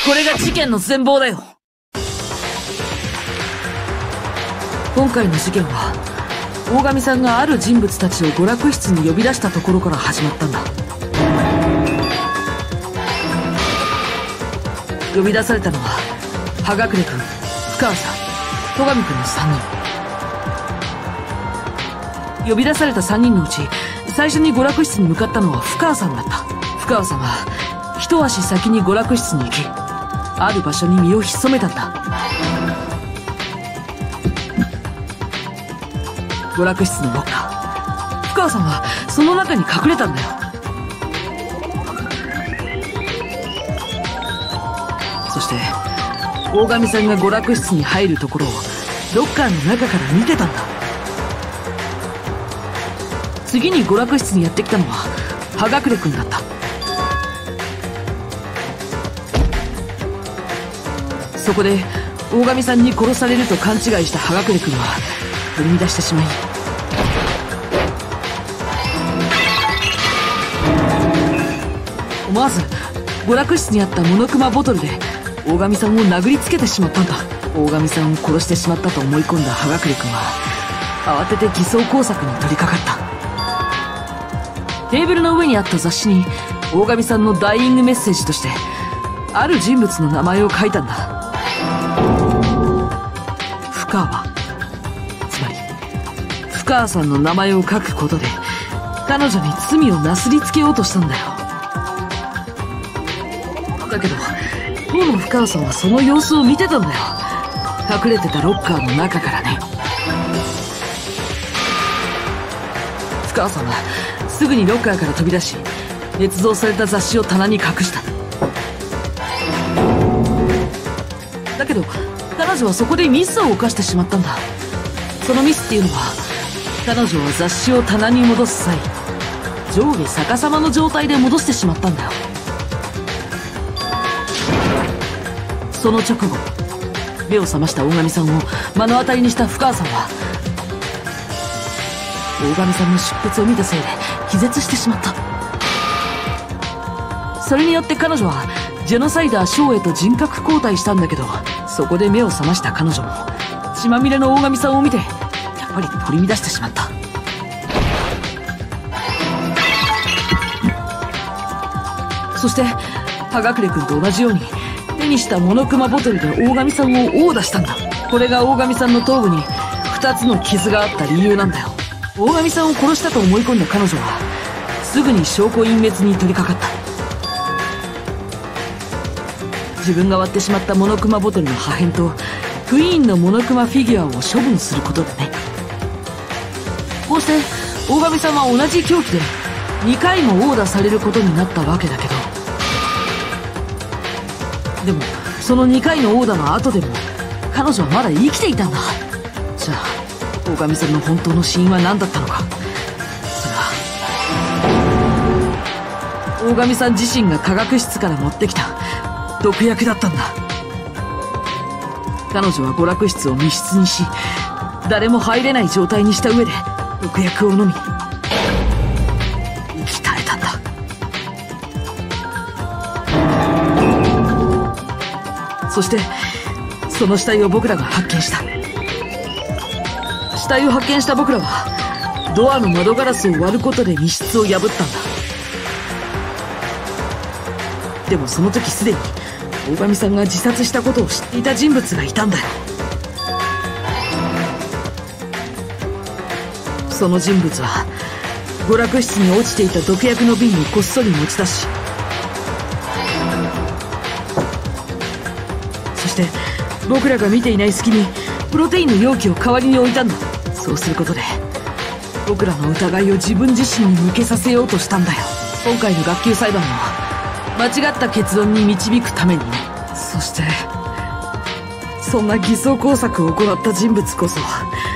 これが事件の全貌だよ。今回の事件は大神さんがある人物たちを娯楽室に呼び出したところから始まったんだ。呼び出されたのは葉隠君、深川さん、戸上君の3人。呼び出された3人のうち最初に娯楽室に向かったのは深川さんだった。深川さんは一足先に娯楽室に行き、ある場所に身を潜めたんだ。娯楽室のロッカー、深川さんはその中に隠れたんだよ。そして大神さんが娯楽室に入るところをロッカーの中から見てたんだ。次に娯楽室にやってきたのは葉隠君だった。そこで大神さんに殺されると勘違いした葉隠君は取り乱してしまい、思わず娯楽室にあったモノクマボトルで大神さんを殴りつけてしまったんだ。大神さんを殺してしまったと思い込んだ葉隠君は慌てて偽装工作に取り掛かった。テーブルの上にあった雑誌に大神さんのダイイングメッセージとしてある人物の名前を書いたんだ。深川、つまり深川さんの名前を書くことで彼女に罪をなすりつけようとしたんだよ。だけど当の深川さんはその様子を見てたんだよ。隠れてたロッカーの中からね。深川さんはすぐにロッカーから飛び出し、捏造された雑誌を棚に隠した。だけど彼女はそこでミスを犯してしまったんだ。そのミスっていうのは、彼女は雑誌を棚に戻す際上下逆さまの状態で戻してしまったんだよ。その直後、目を覚ました大神さんを目の当たりにした深川さんは大神さんの出血を見たせいで気絶してしまった。それによって彼女はジェノサイダーショーへと人格交代したんだけど、そこで目を覚ました彼女も血まみれの大神さんを見てやっぱり取り乱してしまった。そして葉隠君と同じように手にしたモノクマボトルで大神さんを殴打したんだ。これが大神さんの頭部に2つの傷があった理由なんだよ。大神さんを殺したと思い込んだ彼女はすぐに証拠隠滅に取り掛かった。自分が割ってしまったモノクマボトルの破片とクイーンのモノクマフィギュアを処分することだね。こうして大神さんは同じ凶器で2回も殴打されることになったわけだけど、でもその2回の殴打の後でも彼女はまだ生きていたんだ。じゃあ大神さんの本当の死因は何だったのか。それは大神さん自身が科学室から持ってきた毒薬だったんだ。彼女は娯楽室を密室にし、誰も入れない状態にした上で毒薬を飲み生き絶えたんだ。そしてその死体を僕らが発見した。死体を発見した僕らはドアの窓ガラスを割ることで密室を破ったんだ。でもその時すでに大神さんが自殺したことを知っていた人物がいたんだよ。その人物は娯楽室に落ちていた毒薬の瓶をこっそり持ち出し、そして僕らが見ていない隙にプロテインの容器を代わりに置いたんだ。そうすることで僕らの疑いを自分自身に向けさせようとしたんだよ。今回の学級裁判を間違った結論に導くためにね。そしてそんな偽装工作を行った人物こそ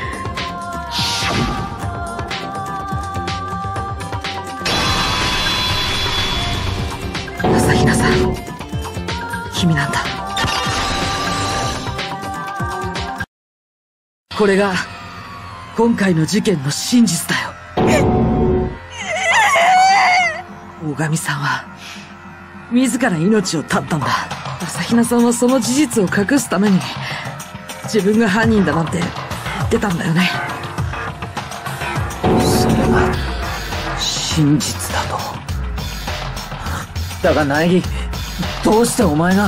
朝比奈さん、君なんだ。これが今回の事件の真実だよ。大神さんは自ら命を絶ったんだ。 朝比奈さんはその事実を隠すために自分が犯人だなんて言ってたんだよね。 それが真実だと。だが苗木、どうしてお前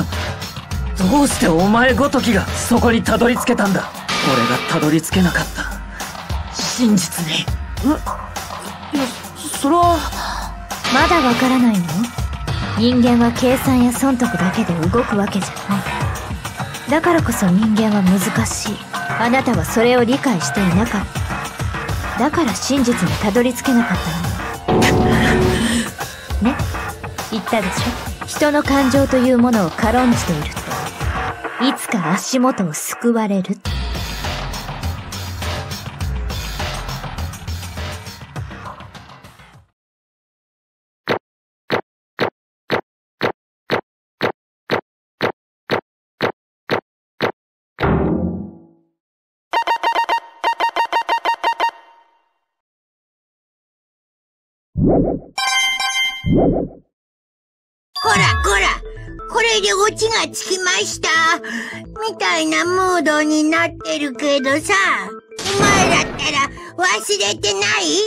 ごときがそこにたどり着けたんだ。俺がたどり着けなかった真実に。いや、それは。 まだわからないの？人間は計算や損得だけで動くわけじゃない。だからこそ人間は難しい。あなたはそれを理解していなかった。だから真実にたどり着けなかったのね。言ったでしょ。人の感情というものを軽んじているといつか足元を救われる。 こらこら、これでオチがつきましたみたいなムードになってるけどさ、お前だったら忘れてない？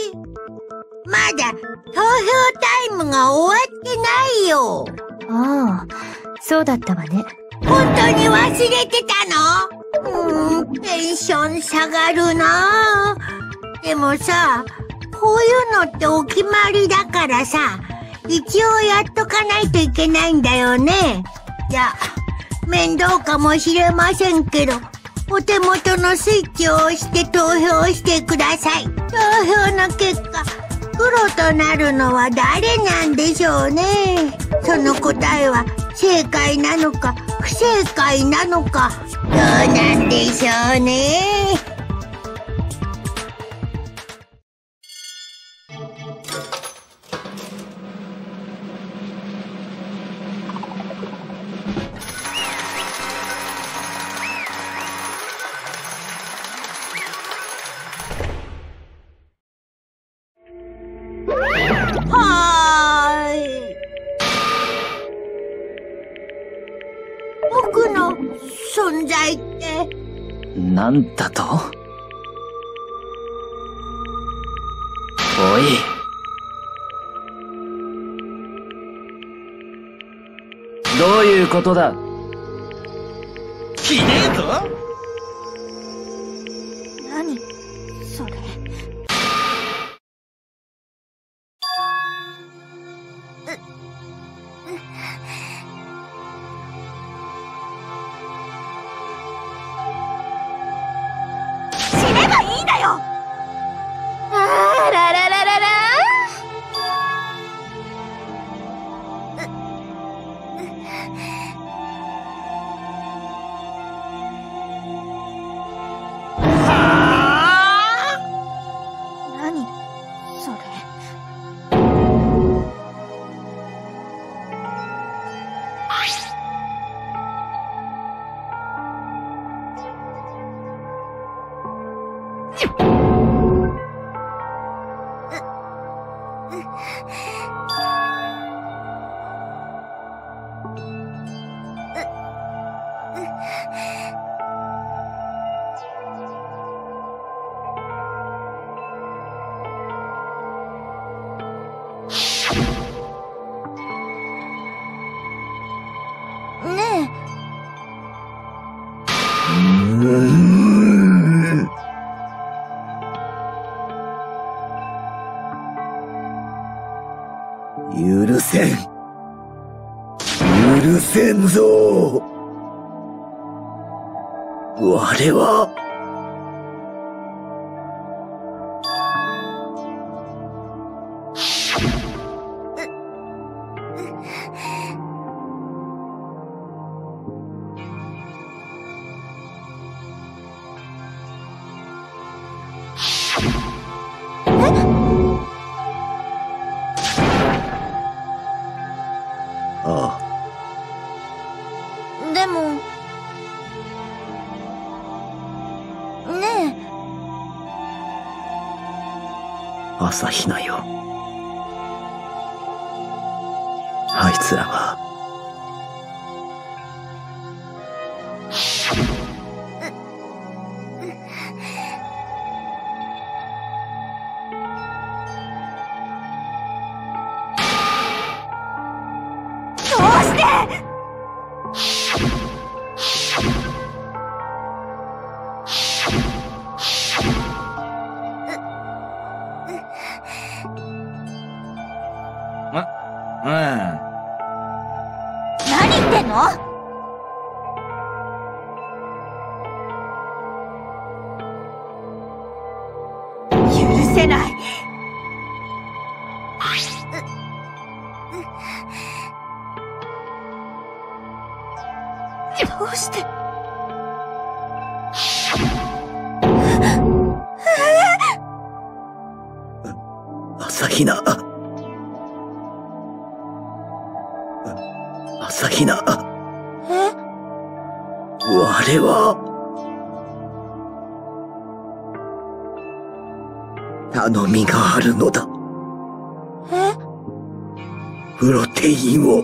まだ投票タイムが終わってないよ。 ああ、そうだったわね。 本当に忘れてたの？テンション下がるな。でもさ、こういうのってお決まりだからさ、一応やっとかないといけないんだよね。じゃあ、面倒かもしれませんけど、お手元のスイッチを押して投票してください。投票の結果、黒となるのは誰なんでしょうね。その答えは正解なのか不正解なのか、どうなんでしょうね。僕の存在ってなんだと？おい、どういうことだ？ ひねえぞ。 何それ。 死ねばいいんだよ。 あららららら。何それ。ね許せん。許せんぞ。我はああ。 でもねえ。 朝比奈よ。あいつらはして何言ってんの？許せない。どうして？ 朝比奈。朝比奈。我は頼みがあるのだ。プロテインを。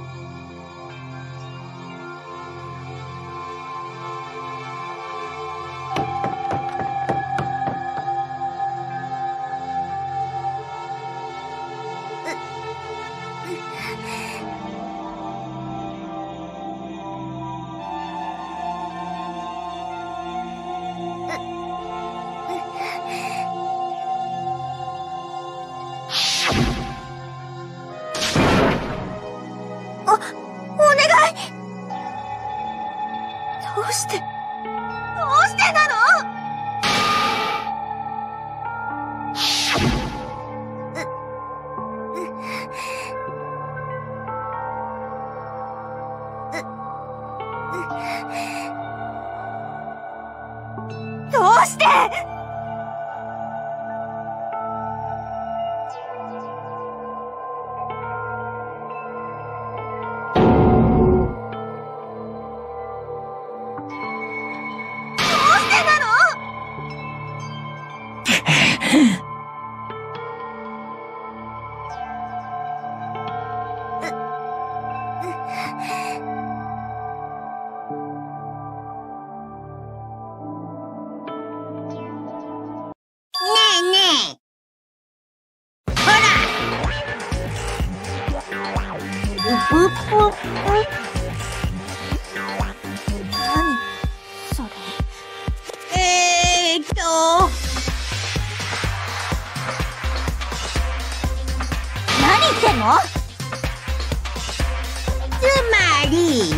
どうしてなの？どうして？何言ってんの？つまり、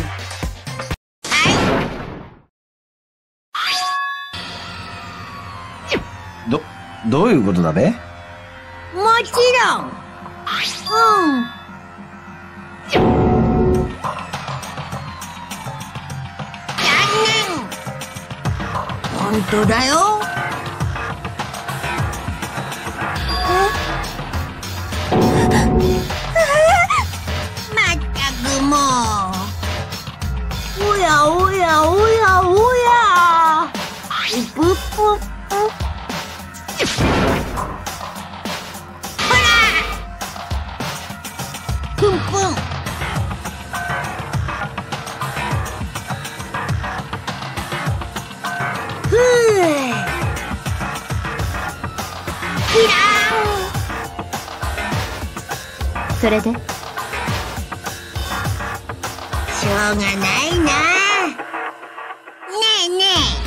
どういうことだべ？ もちろん。本当だよ。まったくもう。おやおやおやおや。ぷぷぷ。ほら。ぷんぷん。 それで？ しょうがないな。ねえね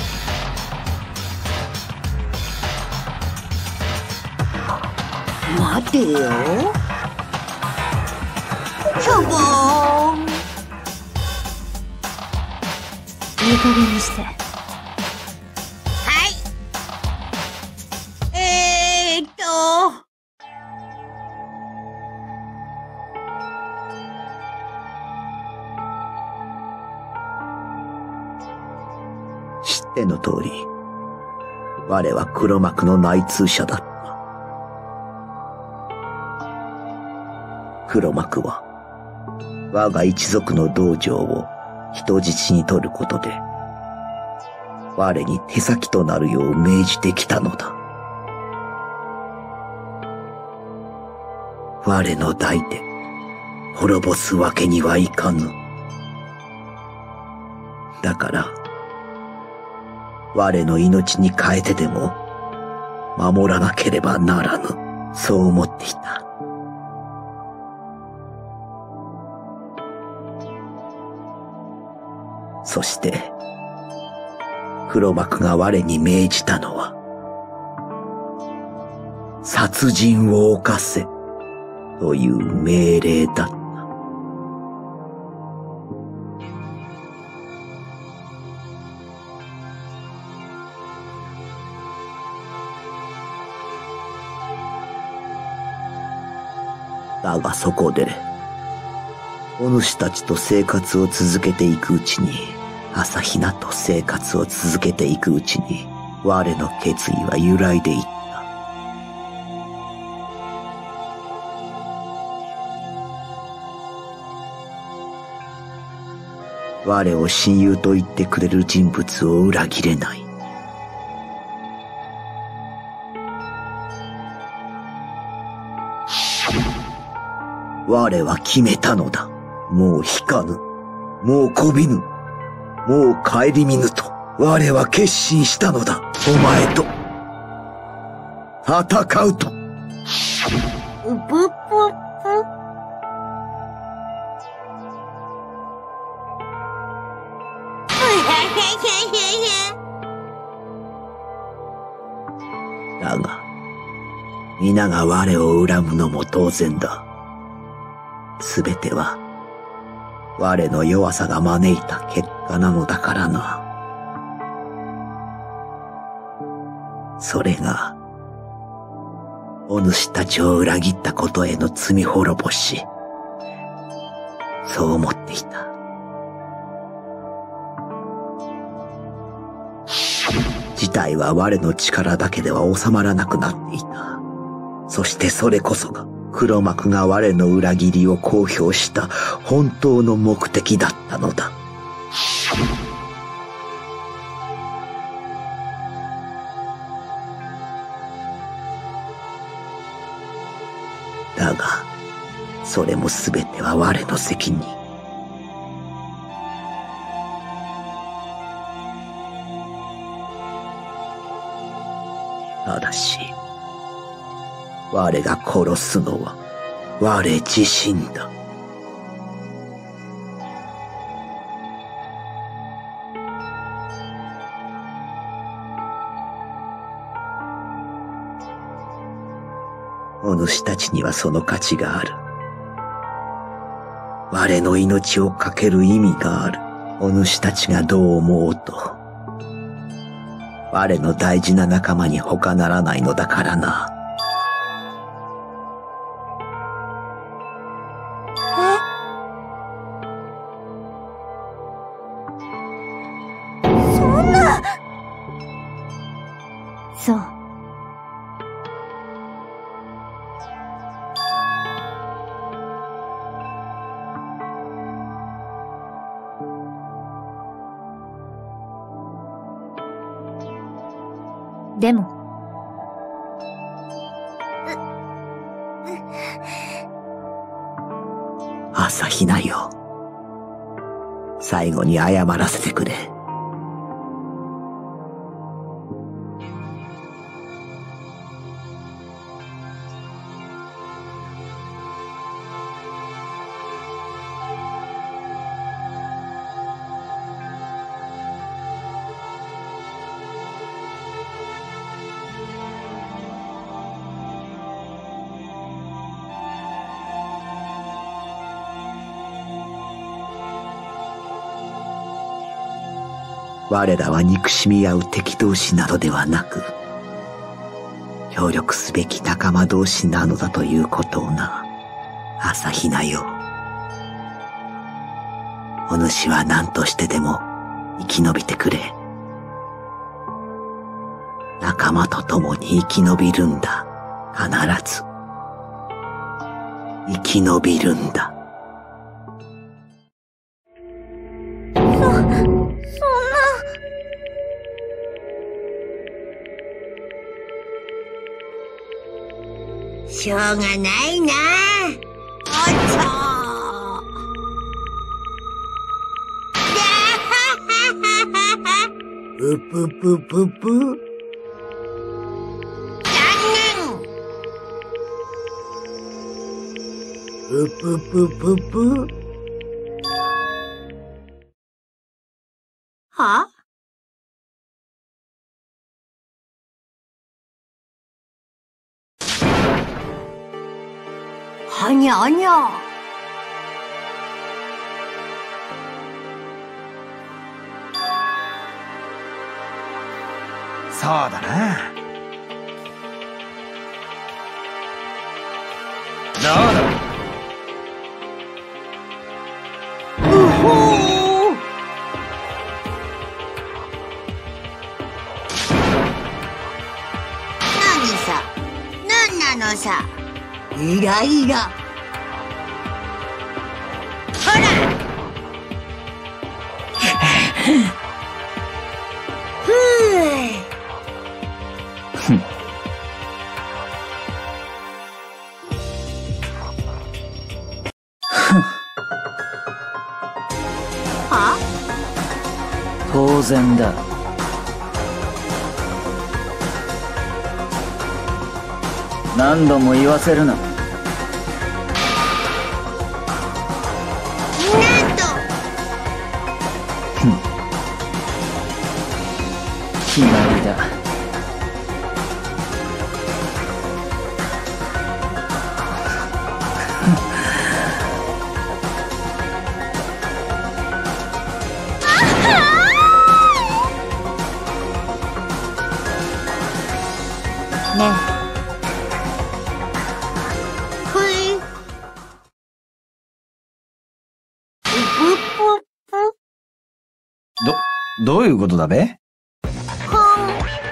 え。待てよ。しょぼーん。 いい加減にして。 はい。 知っての通り、我は黒幕の内通者だった。黒幕は、我が一族の道場を人質に取ることで、我に手先となるよう命じてきたのだ。我の代で滅ぼすわけにはいかぬ。だから、我の命に代えてでも守らなければならぬ、そう思っていた。 そして、黒幕が我に命じたのは、殺人を犯せ、という命令だった。だがそこで、お主たちと生活を続けていくうちに、朝比奈と生活を続けていくうちに、我の決意は揺らいでいった。我を親友と言ってくれる人物を裏切れない。我は決めたのだ。もう引かぬ。もうこびぬ。もう顧みぬと。我は決心したのだ。お前と。戦うと。 ぷぷぷ。 だが、皆が我を恨むのも当然だ。すべては、我の弱さが招いた結果なのだからな。それが、お主たちを裏切ったことへの罪滅ぼし。そう思っていた。事態は我の力だけでは収まらなくなっていた。そしてそれこそが、黒幕が我の裏切りを公表した本当の目的だったのだ。だが、それもすべては我の責任。ただし、我が殺すのは我自身だ。お主たちにはその価値がある。我の命を懸ける意味がある。お主たちがどう思おうと、我の大事な仲間に他ならないのだからな。 そう。でも、 朝比奈よ。最後に謝らせてくれ。我らは憎しみ合う敵同士などではなく、協力すべき仲間同士なのだということをな、朝比奈よ。お主は何としてでも生き延びてくれ。仲間と共に生き延びるんだ。必ず。生き延びるんだ。 しょうがないな。おっと。ぷぷぷぷぷ。残念。ぷぷぷぷぷ。 にゃにゃ。 そうだな。どうだ。 うほー。何さ、何なのさ。イライラ。ほら。ふぅ。は？ 当然だ。何度も言わせるな。 なんと。 決まりだ。 ねふい。 どういうことだべ？ ほん。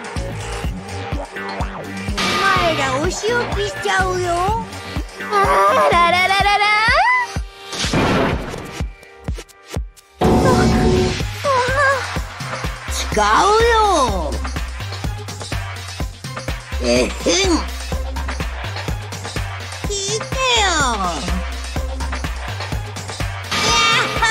お前らお仕置きしちゃうよ。 あららららら。 違うよ。えへん。聞いてよ。やっほ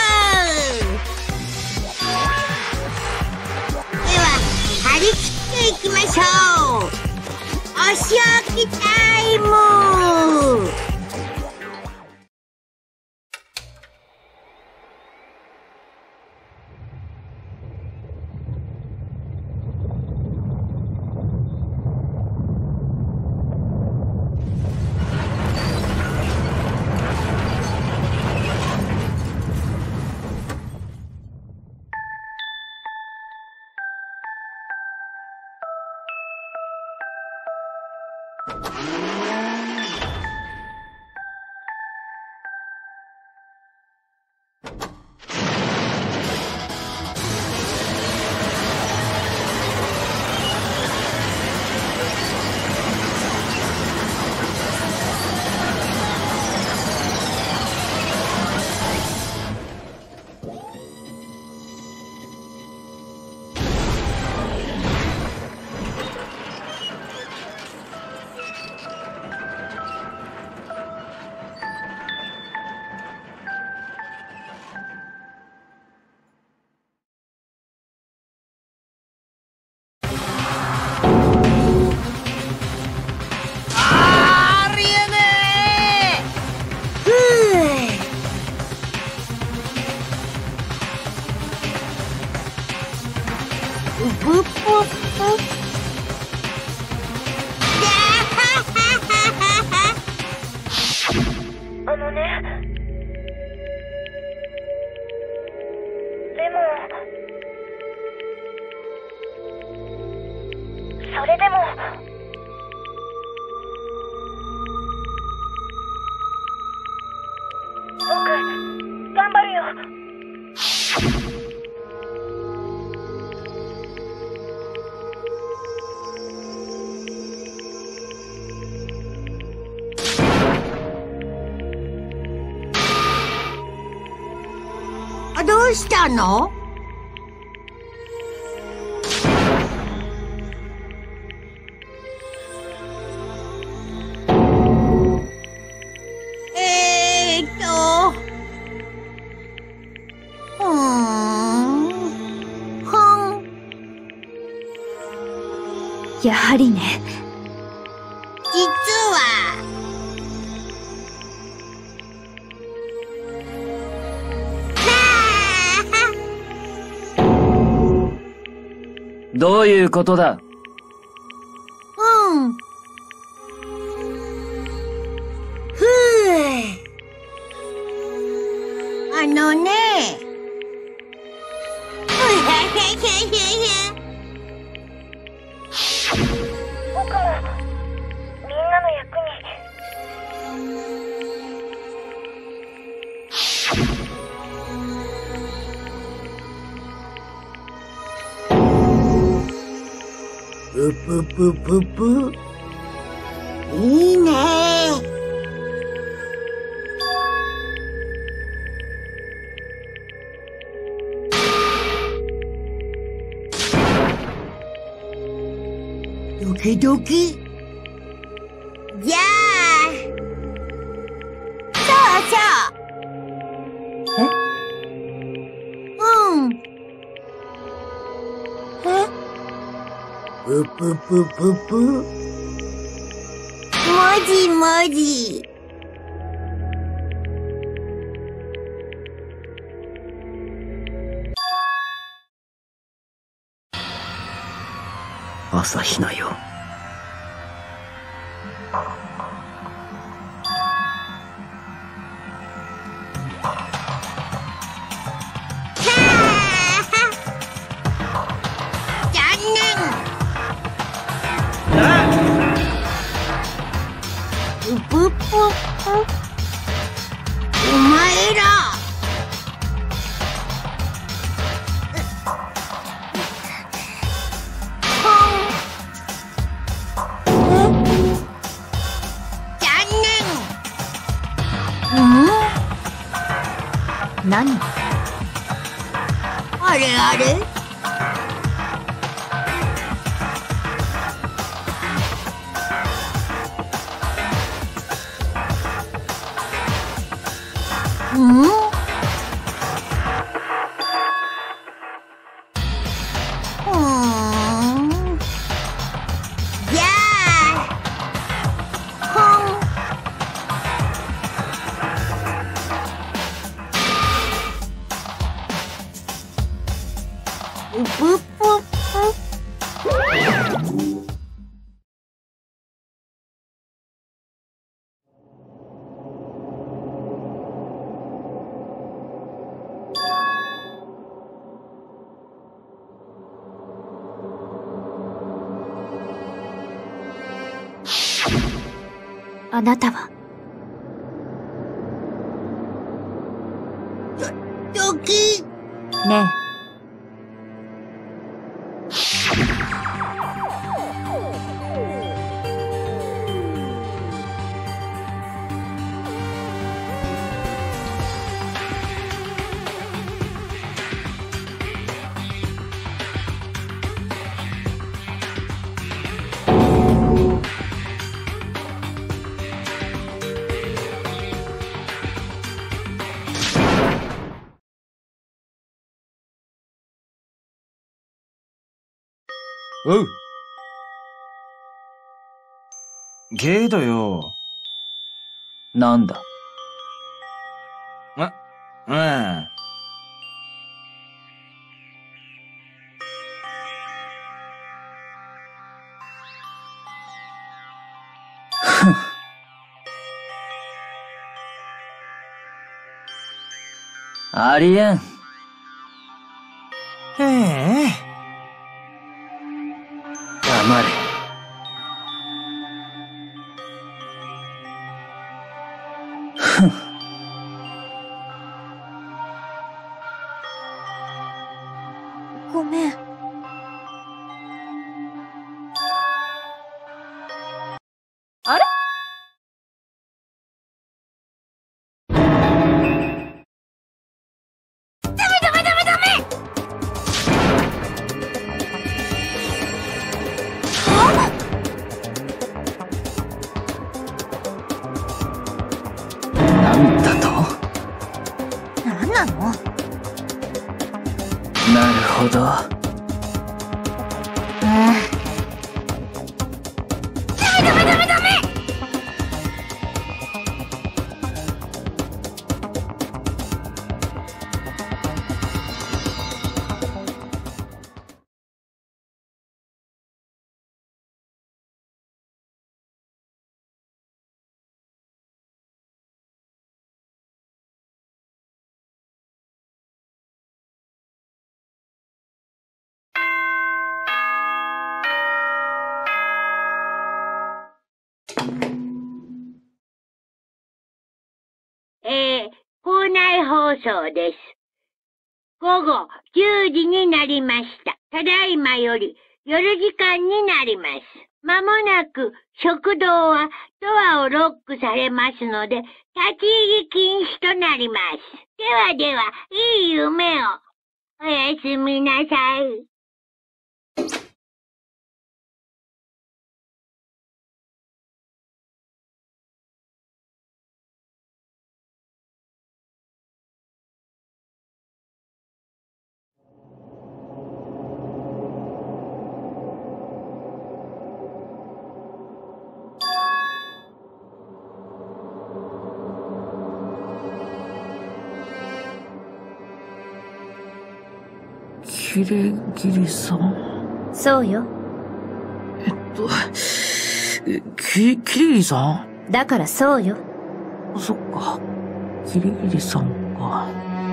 ー。では張り切っていきましょう。お仕置きタイム。 それでも僕頑張るよ。 あ、どうしたの？ やはりね。 実はどういうことだ？ ふぅ。 あのね。 僕もみんなの役に。 ぷぷぷぷぷ。いいね。ドキドキ。じゃあ。そうそう。うん。ぷぷぷぷぷ。もじもじ。 朝比奈よ。 ぷぷぷ。お前ら。 何？ あれあれ。うん？じゃあ、ぷぷぷ。 あなたはドキ。 ねおう。けどよ。 なんだ。 うん。 ありえん。 へえ。 黙れ。ふん。 ごめん。あれ？ なんだと？ なんなの？ なるほど。 再放送です。午後10時になりました。ただいまより夜時間になります。まもなく食堂はドアをロックされますので、立ち入り禁止となります。ではでは、いい夢を。おやすみなさい。 キレギリさん？ そうよ。 キレギリさん？ だからそうよ。 そっか。キレギリさんか。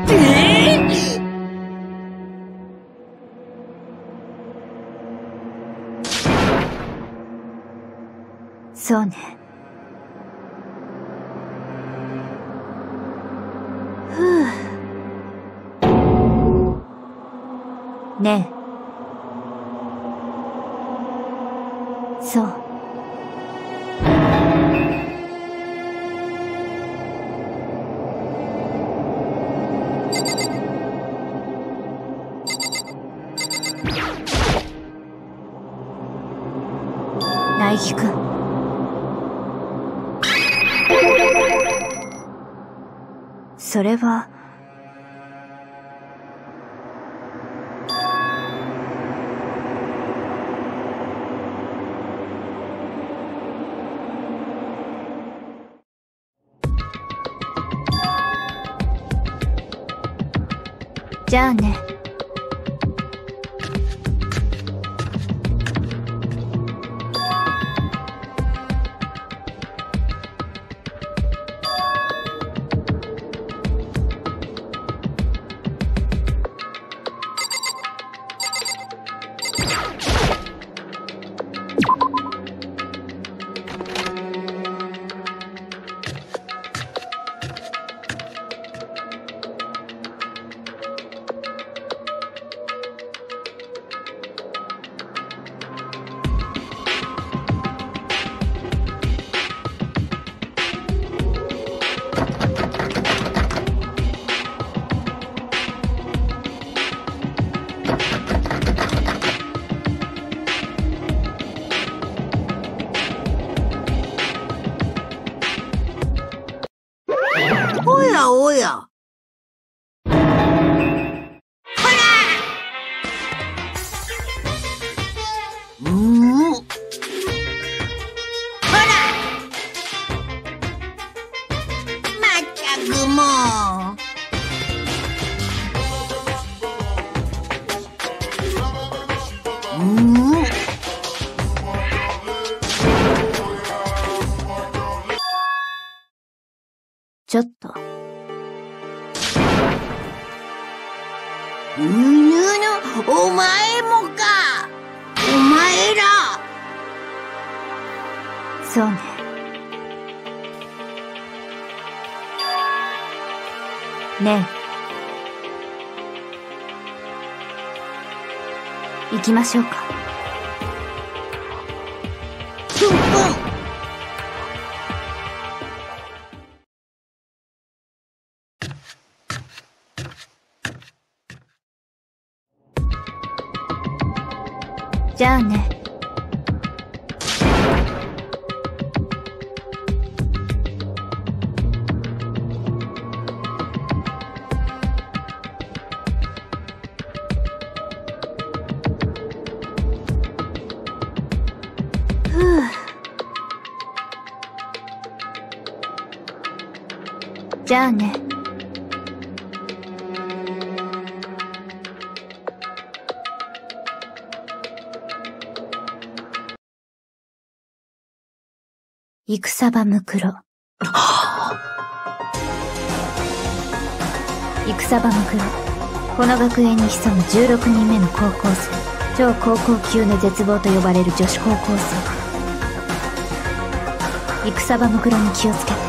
そうね。ねえ。そう。ナイキ君。それは。じゃあね。 おやおや。ほら！ほら！まったくもう。 ちょっと。 お前もか。お前ら。 そうね。ねえ。行きましょうか。じゃあね。じゃあね。戦場ムクロ。戦場ムクロ。この学園に潜む16人目の高校生。超高校級の絶望と呼ばれる女子高校生。戦場ムクロに気をつけて。